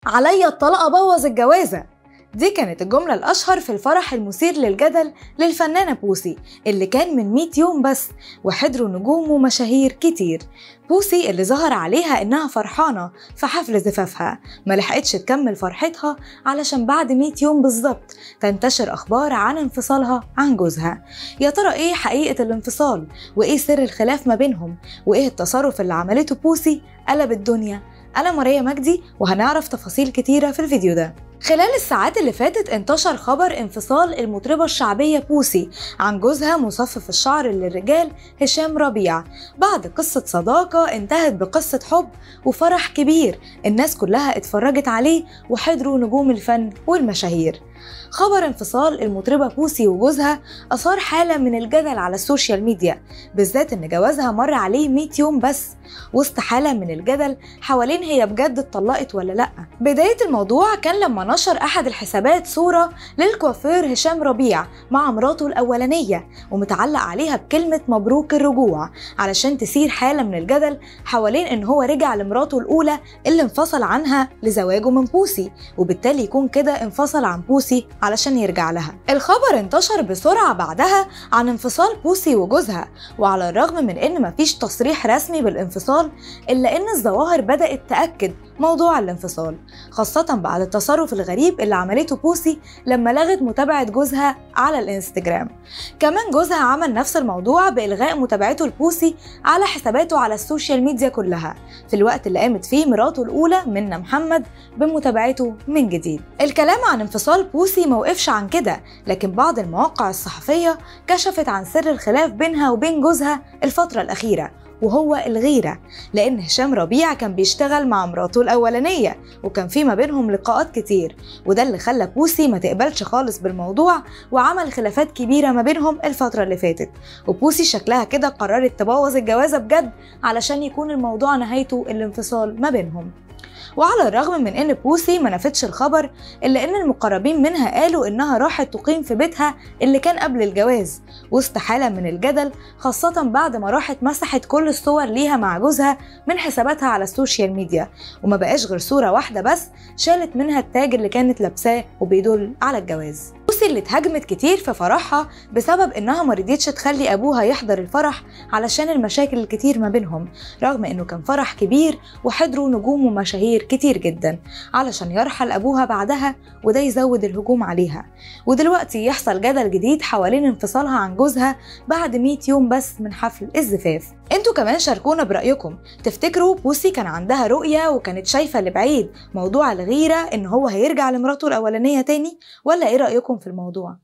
عليا الطلاق ابوظ الجوازة. دي كانت الجملة الأشهر في الفرح المثير للجدل للفنانة بوسي اللي كان من 100 يوم بس، وحضروا نجوم ومشاهير كتير. بوسي اللي ظهر عليها إنها فرحانة في حفل زفافها ملحقتش تكمل فرحتها علشان بعد 100 يوم بالظبط تنتشر أخبار عن انفصالها عن جوزها. يا ترى إيه حقيقة الانفصال؟ وإيه سر الخلاف ما بينهم؟ وإيه التصرف اللي عملته بوسي قلب الدنيا؟ أنا ماريا مجدي وهنعرف تفاصيل كتيرة في الفيديو ده. خلال الساعات اللي فاتت انتشر خبر انفصال المطربة الشعبية بوسي عن جوزها مصفف الشعر للرجال هشام ربيع، بعد قصة صداقة انتهت بقصة حب وفرح كبير الناس كلها اتفرجت عليه وحضروا نجوم الفن والمشاهير. خبر انفصال المطربة بوسي وجوزها أثار حالة من الجدل على السوشيال ميديا، بالذات إن جوازها مر عليه 100 يوم بس، وسط حالة من الجدل حوالين هي بجد اتطلقت ولا لأ. بداية الموضوع كان لما نشر أحد الحسابات صورة للكوافير هشام ربيع مع مراته الأولانية ومتعلق عليها بكلمة مبروك الرجوع، علشان تثير حالة من الجدل حوالين إن هو رجع لمراته الأولى اللي انفصل عنها لزواجه من بوسي، وبالتالي يكون كده انفصل عن بوسي علشان يرجع لها. الخبر انتشر بسرعة بعدها عن انفصال بوسي وجوزها، وعلى الرغم من ان مفيش تصريح رسمي بالانفصال الا ان الظواهر بدأت تأكد موضوع الانفصال، خاصة بعد التصرف الغريب اللي عملته بوسي لما لغت متابعة جوزها على الانستجرام. كمان جوزها عمل نفس الموضوع بإلغاء متابعته لبوسي على حساباته على السوشيال ميديا كلها في الوقت اللي قامت فيه مراته الأولى منى محمد بمتابعته من جديد. الكلام عن انفصال بوسي موقفش عن كده، لكن بعض المواقع الصحفية كشفت عن سر الخلاف بينها وبين جوزها الفترة الأخيرة، وهو الغيرة، لأن هشام ربيع كان بيشتغل مع مراته الأولانية وكان في ما بينهم لقاءات كتير، وده اللي خلى بوسي ما تقبلش خالص بالموضوع وعمل خلافات كبيرة ما بينهم الفترة اللي فاتت، وبوسي شكلها كده قررت تبوظ الجوازة بجد علشان يكون الموضوع نهايته الانفصال ما بينهم. وعلى الرغم من ان بوسي ما نفتش الخبر الا ان المقربين منها قالوا انها راحت تقيم في بيتها اللي كان قبل الجواز وسط حالة من الجدل، خاصة بعد ما راحت مسحت كل الصور ليها مع جوزها من حساباتها على السوشيال ميديا، وما بقاش غير صورة واحدة بس شالت منها التاج اللي كانت لابساه وبيدل على الجواز. بوسي اللي اتهاجمت كتير في فرحها بسبب انها ما رضيتش تخلي ابوها يحضر الفرح علشان المشاكل الكتير ما بينهم، رغم انه كان فرح كبير وحضروا نجوم ومشاهير كتير جدا، علشان يرحل ابوها بعدها وده يزود الهجوم عليها، ودلوقتي يحصل جدل جديد حوالين انفصالها عن جوزها بعد 100 يوم بس من حفل الزفاف. انتوا كمان شاركونا برأيكم، تفتكروا بوسي كان عندها رؤية وكانت شايفة لبعيد موضوع الغيرة ان هو هيرجع لمراته الأولانية تاني، ولا ايه رأيكم في الموضوع؟